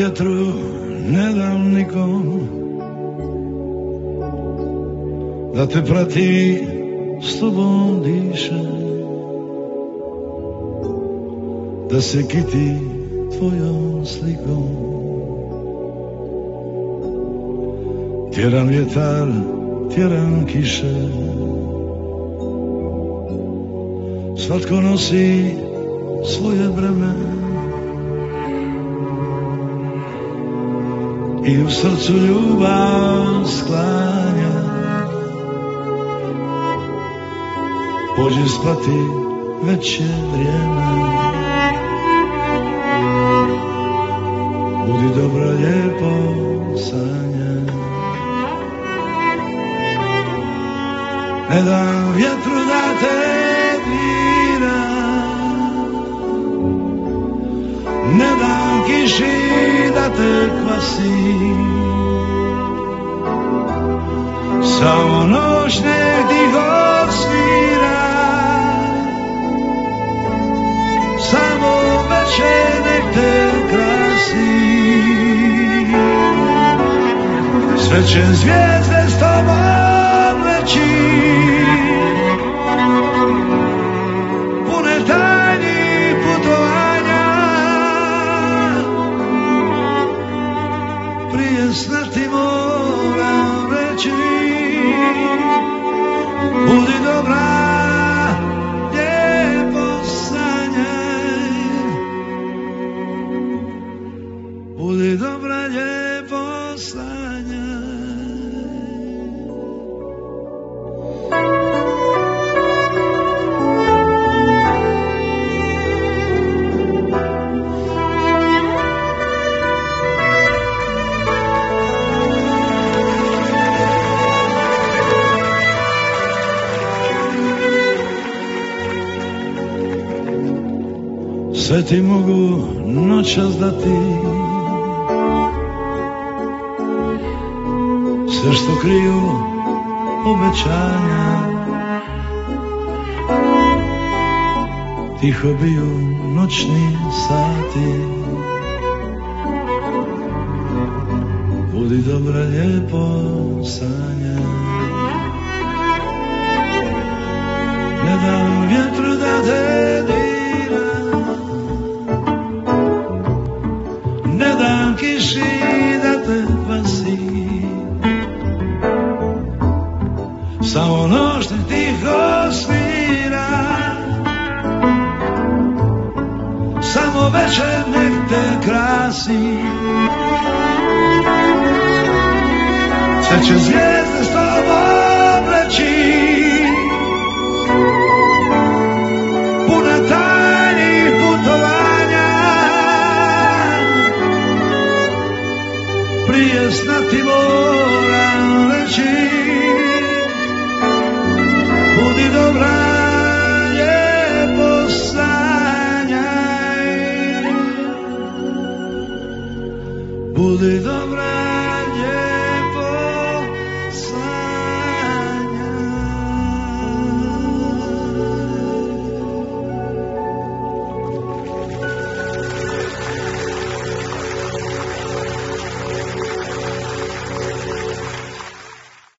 vjetru ne dam nikom da te prati, s tobom diše, da se kiti tvojom slikom. Tjeram vjetar, tjeram kiše, svatko nosi svoje breme i u srcu ljubav sklanja. Pođi spati, već je vrijeme, budi dobra, lijepo sanja. Ne dam vjetru da te dira, ne dam kiši da te kvasi, samo noć nek tiho svira, samo večer nek te krasi. Sve će zvijezde s tobom leći, pune tajni putovanja, prije smrti moram reći, budi dobra, lijepo sanjaj, budi dobra, lijepo sanjaj. Sve ti mogu noćas dati, sve što kriju obećanja, tiho biju noćni sati, budi dobra, lijepo sanjaj. Ne dam vjetru da te dira, ne dam kiši da te kvasi, samo noć nek tiho svira, samo večer nek te krasi. Sve će zvijezde s tobom leći, puna tajnih putovanja, prije sna ti moram reći, budi dobra, lijepo sanjaj, budi dobra.